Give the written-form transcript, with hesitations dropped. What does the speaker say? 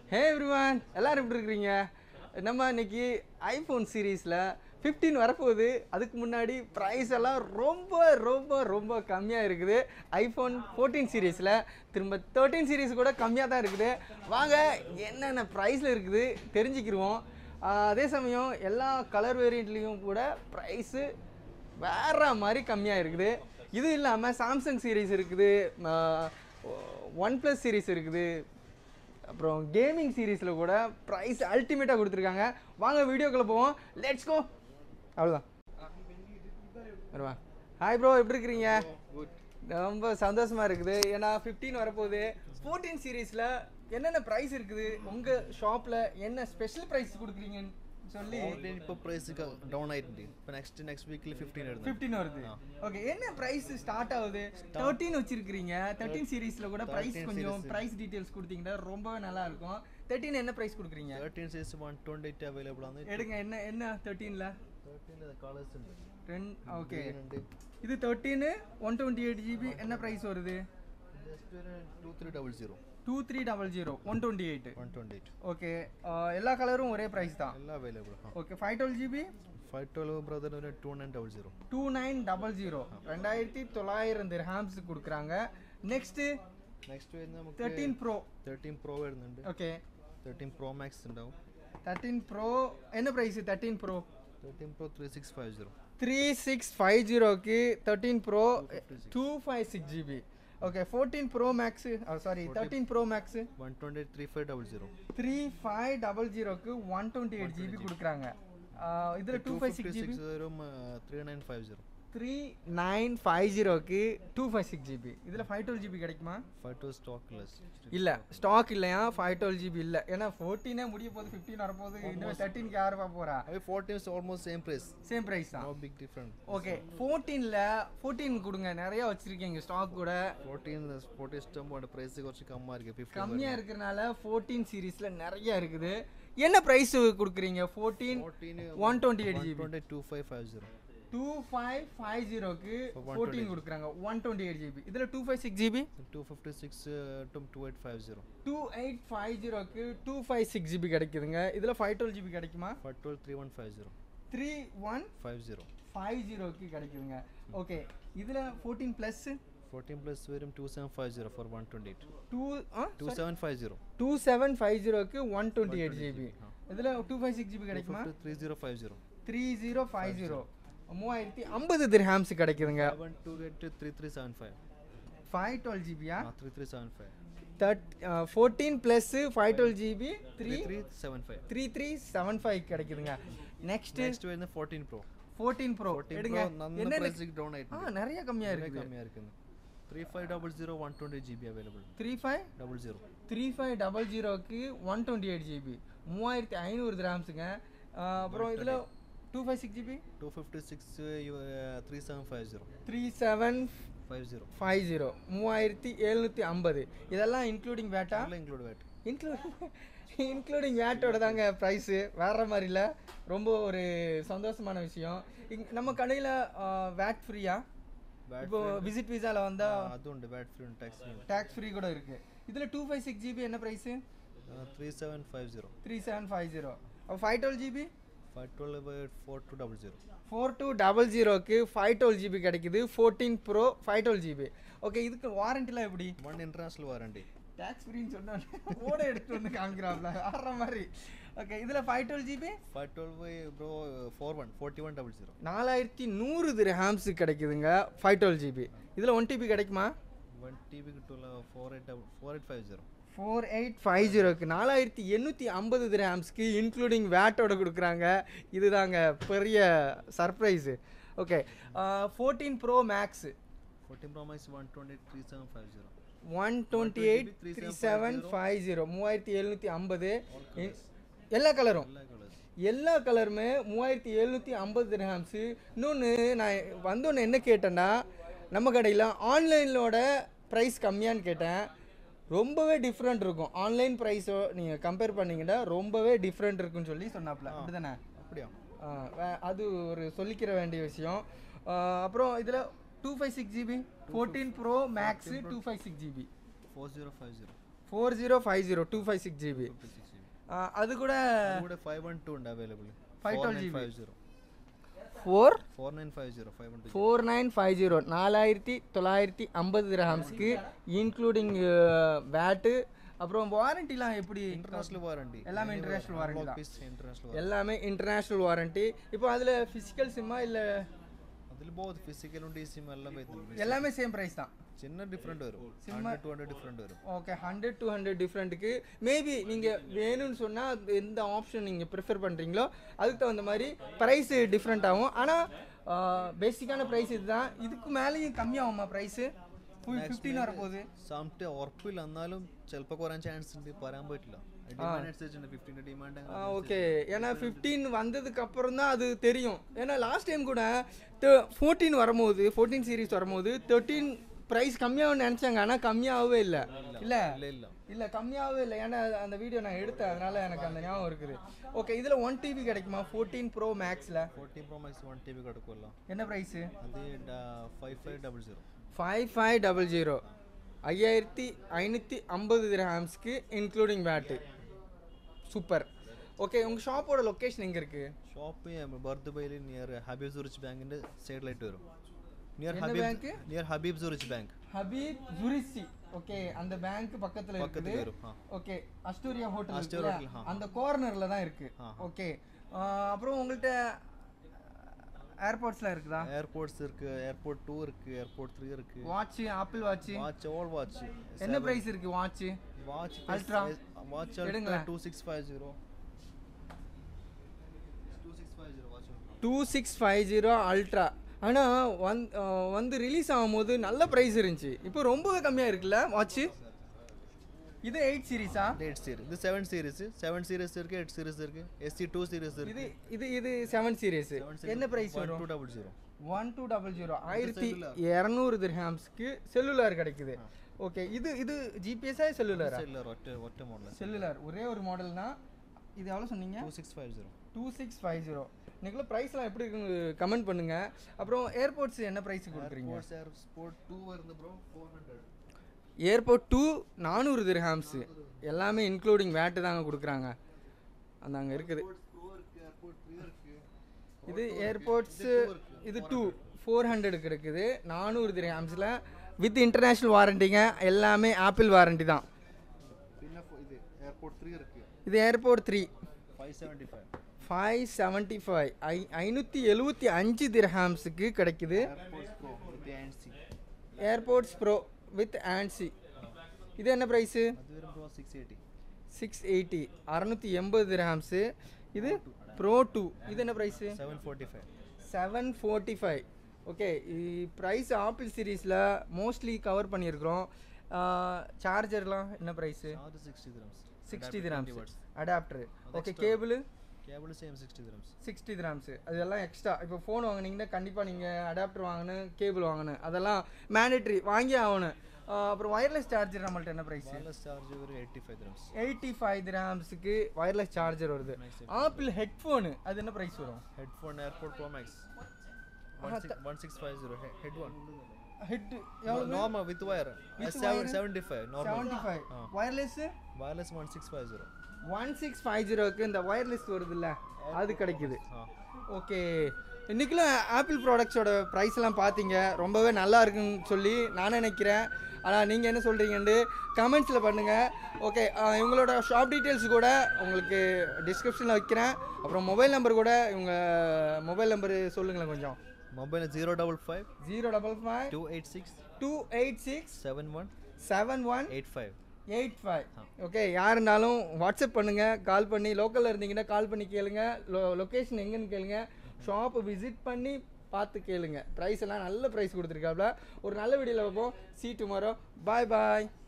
Hey everyone, எல்லாரும் எப்படி இருக்கீங்க? நம்ம இன்னைக்கு ஐபோன் சீரிஸ்ல 15 வரப்போகுது. அதுக்கு முன்னாடி பிரைஸ் எல்லாம் ரொம்ப ரொம்ப ரொம்ப கம்மியா இருக்குது. ஐபோன் 14 சீரிஸ்ல திரும்ப 13 சீரிஸ் கூட கம்மியா தான் இருக்குது. வாங்க என்னென்ன பிரைஸ்ல இருக்குது தெரிஞ்சுக்கிருவோம். அதே சமயம் எல்லா கலர் வேரியண்ட்லயும் கூட பிரைஸ் வேற மாதிரி கம்மியா இருக்குது. இது இல்லாம சாம்சங் சீரிஸ் இருக்குது, OnePlus சீரிஸ் இருக்குது, அப்புறம் கேமிங் சீரிஸில் கூட ப்ரைஸ் அல்டிமேட்டாக கொடுத்துருக்காங்க. வாங்க வீடியோக்குள்ளே போவோம், லெட்ஸ் கோ. அவ்வளோதான் வருவா. ஹாய் ப்ரோ, எப்படி இருக்கிறீங்க? ரொம்ப சந்தோஷமாக இருக்குது. ஏன்னா 15 வரப்போகுது. 14 சீரீஸில் என்னென்ன ப்ரைஸ் இருக்குது, உங்கள் ஷாப்பில் என்ன ஸ்பெஷல் ப்ரைஸ் கொடுக்குறீங்கன்னு சொல்லி. இப்போ பிரைஸ் டவுன் ஆயிட்டு. இப்போ நெக்ஸ்ட் வீக்ல 15 வருது. ஓகே, என்ன பிரைஸ் ஸ்டார்ட் ஆகுது? 13 வச்சிருக்கீங்க. 13 சீரிஸ்ல கூட பிரைஸ் கொஞ்சம் பிரைஸ் டீடைல்ஸ் கொடுத்தீங்கன்னா ரொம்பவே நல்லா இருக்கும். 13 என்ன பிரைஸ் கொடுக்குறீங்க? 13 சீரிஸ் 128 அவைலபிள் ஆகுது. எடுங்க. என்ன 13ல கலர்ஸ் உண்டு. ஓகே, இது 13 128 GB. என்ன பிரைஸ் வருது? 2300 2300 128. ஓகே, எல்லா கலரும் ஒரே பிரைஸ் தான். எல்லாம் available. Okay, 512 GB 512 brother 2900 2900 2900 dirhams கொடுக்குறாங்க. நெக்ஸ்ட் നമുക്ക് 13 Pro വരുന്നുണ്ട്. ഓക്കേ, 13 Pro Max ഉണ്ടാവും. 13 Pro என்ன பிரைஸ்? 13 Pro 3650 க்கு 13 Pro 256 GB. Okay, 14 Pro Max, sorry 13 Pro Max 128 3500 க்கு 128 GB கொடுக்குறாங்க. இதுல 256 GB 3950 3950 க்கு 256 GB. இதுல 512 GB கிடைக்குமா? 512 ஸ்டாக் இல்ல, ஸ்டாக் இல்லையா? 512 GB இல்ல. ஏன்னா 14 முடிய போகுது, 15 வர போகுது. இன்னும் 13 க்கு யாரு போறா? 14 is almost same price தான். no big difference. ஓகே, 14 கொடுங்க. நிறைய வச்சிருக்கீங்க ஸ்டாக் கூட. 14 ஸ்டம்போட பிரைஸ் கொஞ்சம் கம்மியா இருக்கு. 15 கம்மியா இருக்கறனால 14 சீரிஸ்ல நிறைய இருக்குது. என்ன பிரைஸ் கொடுக்குறீங்க? 14 128 GB 2550 க்கு 14 கொடுக்குறாங்க. 128 GB. இதுல 256 GB 256 2850 2850 க்கு 256 GB கிடைக்குதுங்க. இதுல 512 GB கிடைக்குமா? 512 3150 க்கு கிடைக்குதுங்க. ஓகே, இதுல 14 plus வரும் 2750 for 128 2750 க்கு 128 GB. இதுல 256 GB கிடைக்குமா? 3050 3050 திர்ஹாம்ஸ் கிடைக்குதுங்க. 3375 512 GB யா? 3375 14 plus 512 GB 3375 கிடைக்குதுங்க. நெக்ஸ்ட் வந்து 14 Pro எடுங்க. என்ன பிரைஸ் டவுன் ஆயிட்டு? நிறைய கம்மியா இருக்கு. 3500 128 GB available. 3500 க்கு 128 GB 3500 திர்ஹாம்ஸ்ங்க. அப்புறம் இதுல 256 GB 256 3750 3750 இதெல்லாம் இன்க்ளூடிங் வேட்டா? இன்க்ளூடிங் வேட்டோட தாங்க ப்ரைஸ். வேற மாதிரி இல்லை. ரொம்ப ஒரு சந்தோஷமான விஷயம். நம்ம கடையில் வேட் ஃப்ரீயா? இப்போ விசிட் விசால வந்தா அது உண்டு. வேட் ஃப்ரீ, டாக்ஸ் ஃப்ரீ கூட இருக்கு. இதுல 256 GB என்ன பிரைஸ்? 3750 அப்ப 512 GB 4200 க்கு 512 GB கிடைக்குது. 14 Pro 512 GB. ஓகே, இதுக்கு வாரண்டிலாம் எப்படி? 1 இன்டர்நேஷனல் வாரண்டி. டாக்ஸ் ஃப்ரீன்னு சொன்னானே ஓட எடுத்து வந்து காமிக்கிறாப்ல ஆற மாதிரி. ஓகே, இதுல 512 GB 512 bro 4100 4100 திர்ஹாம்ஸ் கிடைக்குதுங்க. 512 GB. இதுல 1 TB கிடைக்குமா? 1 TB கிட்டல 4850 4850 க்கு 4850 திர்ஹாம்ஸ்க்கு இன்க்ளூடிங் வேட்டோட கொடுக்குறாங்க. இதுதாங்க பெரிய சர்ப்ரைஸ். ஓகே, 14 Pro Max 128 3750 எல்லா கலருமே 3750 திர்ஹாம்ஸ். இன்னொன்று நான் வந்தோன்னு என்ன கேட்டேன்னா, நம்ம கடையில் ஆன்லைனோட ப்ரைஸ் கம்மியான்னு கேட்டேன். ரொம்பவே டிஃப்ரெண்ட் இருக்கும். ஆன்லைன் ப்ரைஸோ நீங்கள் கம்பேர் பண்ணிங்கன்னா ரொம்பவே டிஃப்ரெண்ட் இருக்குன்னு சொல்லி சொன்னாப்ல. அப்படி தானே? அப்படியா? அது ஒரு சொல்லிக்கிற வேண்டிய விஷயம். அப்புறம் இதில் 256 GB 14 Pro Max 256 GB 4050 4050 256 GB. அது கூட 512 ഉണ്ട് available. 512 GB. 4950 4950 4950 dirhamsக்கு இன்க்ளூடிங் வேட்டு. அப்புறம் வாரண்டிலாம் எப்படி? International warranty. எல்லாமே இன்டர்நேஷனல் வாரண்டி தான். இன்டர்நேஷனல் எல்லாமே இன்டர்நேஷனல் வாரண்டி. இப்போ அதில் ஃபிசிக்கல் சிம்மா இல்லை? அதில் போத் ஃபிசிக்கல் உண்டு சிம் எல்லாமே எல்லாமே சேம் ப்ரைஸ் தான். சின்ன டிஃப்ரெண்ட் வரும். 100 to 100 டிஃப்ரெண்ட் வரும். ஓகே, 100 to 100 டிஃப்ரெண்ட்டுக்கு மேபி நீங்கள் வேணும்னு சொன்னால் எந்த ஆப்ஷன் நீங்கள் ப்ரிஃபர் பண்ணுறீங்களோ அதுக்கு தகுந்த மாதிரி ப்ரைஸ் டிஃப்ரெண்ட் ஆகும். ஆனால் பேசிக்கான ப்ரைஸ் இதுதான். இதுக்கு மேலேயும் கம்மியாகுமா ப்ரைஸு? 15 வரப்போகுது. സംടൈം ഉറപ്പില്ല, എന്നാലും ചിലപ്പോൾ കുറയാൻ ചാൻസ് ഉണ്ട്, പറയാൻ പറ്റില്ല. ഡിമാൻഡ് അനുസരിച്ചുണ്ട്. 15 ഡിമാൻഡ്. ஓகே, ஏன்னா 15 வந்ததுக்கு அப்புறம் தான் அது தெரியும். ஏன்னா லாஸ்ட் டைம் கூட 14 வரும்போது 14 சீரிஸ் வரும்போது 13 ப்ரைஸ் கம்மியாகும்னு நினச்சாங்க. ஆனால் கம்மியாகவே இல்லை. இல்லை கம்மியாகவே இல்லை. ஏன்னா அந்த வீடியோ நான் எடுத்தேன், அதனால எனக்கு அந்த ஞாபகம் இருக்குது. ஓகே, இதில் 1 TB கிடைக்குமா 14 Pro Maxல? 14 Pro Max 1 TB கிடைக்கும்ல. என்ன ப்ரைஸு? அது 5500. 5500 5550 dirhamsக்கு இன்க்ளூடிங் வேட்டு. சூப்பர். ஓகே, உங்கள் ஷாப்போட லொக்கேஷன் எங்கே இருக்குது? ஷாப்பு பர் துபாயில் நியர் ஹபீப் ஜூரிச் பேங்கிൻ്റെ சைட்லைட் வரும். Near Habib Zurich bank. Habib ஜூரிச்சி. ஓகே, அந்த பேங்க் பக்கத்தில் இருக்குது. ஓகே, அஸ்டோரியா ஹோட்டல் அந்த கார்னரில் தான் இருக்குது. ஓகே, அப்புறம் உங்கள்கிட்ட ஏர்போர்ட்ஸ்லாம் இருக்குதா? ஏர்போர்ட்ஸ் இருக்கு, ஏர்போர்ட் 2 இருக்கு, ஏர்போர்ட் 3 இருக்கு. Watch, Apple watch all watch. என்ன பிரைஸ் இருக்கு வாட்ச்? அல்ட்ரா வாட்ச் எடுங்க. 2650 வாட்ச். 2650 அல்ட்ரா. ஆனால் வந்து ரிலீஸ் ஆகும்போது நல்ல ப்ரைஸ் இருந்துச்சு. இப்போ ரொம்பவே கம்மியாக இருக்குல்ல வாட்ச்? இது 8 சீரிஸா? 8 சீரிஸ். இது 7 சீரிஸ். 7 சீரிஸ் இருக்கு, 8 சீரிஸ் இருக்கு, SC2 சீரிஸ் இருக்கு. இது 7 சீரிஸ். என்ன பிரைஸ் வரும்? 1200. 1200 1200 dirhamsக்கு செல்லுலார் கிடைக்குது. ஓகே, இது ஜிபிஎஸ்ஸா செல்லுலாரா? செல்லுலார். ஒற்றை மாடல் செல்லுலார். ஒரே ஒரு மாடல்னா இது எவ்வளோ சொன்னீங்க? 2650. 2650. நீங்கள பிரைஸ்லாம் எப்படி இருக்குன்னு கமெண்ட் பண்ணுங்க. அப்புறம் ஏர்போர்ட்ஸ் என்ன பிரைஸ் கொடுக்குறீங்க? ஏர்போர்ட் 2 வருது ப்ரோ 400. AirPods 2 400 dirhams. எல்லாமே இன்க்ளூடிங் வேட்டு தாங்க கொடுக்குறாங்க. அந்த அங்கே இருக்குது. இது ஏர்போர்ட்ஸ். இது 2 400 இருக்குது. 400 dirhamsல வித் இன்டர்நேஷ்னல் வாரண்டிங்க. எல்லாமே ஆப்பிள் வாரண்டி தான். இது ஏர்போர்ட் 3 இருக்கு. இது ஏர்போர்ட் 3 575. 575 dirhamsக்கு கிடைக்குது. AirPods pro with ANC. இது என்ன ப்ரைஸு? 680 680 dirhams. இது ப்ரோ 2. இது என்ன ப்ரைஸு? 745. ஓகே, ப்ரைஸ் ஆப்பிள் சீரீஸில் மோஸ்ட்லி கவர் பண்ணியிருக்கிறோம். சார்ஜர்லாம் என்ன price? 60 dirhams adapter. Okay, cable same 60 dirhams. அதெல்லாம் எக்ஸ்ட்ரா. இப்போ ஃபோன் வாங்கினீங்கன்னா கண்டிப்பாக நீங்கள் அடாப்டர் வாங்கணும், கேபிள் வாங்கணும், அதெல்லாம் மேண்டேட்ரி வாங்கி ஆகணும். அப்புறம் ஒயர்லெஸ் சார்ஜர் நம்மள்ட்ட என்ன ப்ரைஸ்? ஒயர்லெஸ் சார்ஜர் ஒரு 85 dirhamsக்கு ஒயர்லெஸ் சார்ஜர் வருது. ஆப்பிள் ஹெட்ஃபோனு அது என்ன ப்ரைஸ் வரும்? Headphone AirPods Pro Max 1650. Head normal with wire 75 normal. 75. Wireless 1650. 1650க்கு இந்த ஒயர்லெஸ் வருதுல்ல அது கிடைக்குது. ஓகே, இன்றைக்கெலாம் ஆப்பிள் ப்ராடக்ட்ஸோட ப்ரைஸ்லாம் பார்த்தீங்க, ரொம்பவே நல்லா இருக்குன்னு சொல்லி நான் நினைக்கிறேன். ஆனால் நீங்கள் என்ன சொல்கிறீங்கன்னு கமெண்ட்ஸில் பண்ணுங்கள். ஓகே, இவங்களோட ஷாப் டீட்டெயில்ஸ் கூட உங்களுக்கு டிஸ்கிரிப்ஷனில் வைக்கிறேன். அப்புறம் மொபைல் நம்பர் கூட இவங்க மொபைல் நம்பரு சொல்லுங்களேன் கொஞ்சம். மொபைல் 055 286 7185. ஓகே, யார் இருந்தாலும் வாட்ஸ்அப் பண்ணுங்கள், கால் பண்ணி. லோக்கலில் இருந்தீங்கன்னா கால் பண்ணி கேளுங்க, லொக்கேஷன் எங்கேன்னு கேளுங்க, ஷாப்பை விசிட் பண்ணி பார்த்து கேளுங்க. ப்ரைஸ் எல்லாம் நல்ல ப்ரைஸ் கொடுத்துருக்காப்ல. ஒரு நல்ல வீடியோவில் வைப்போம். See you tomorrow. Bye.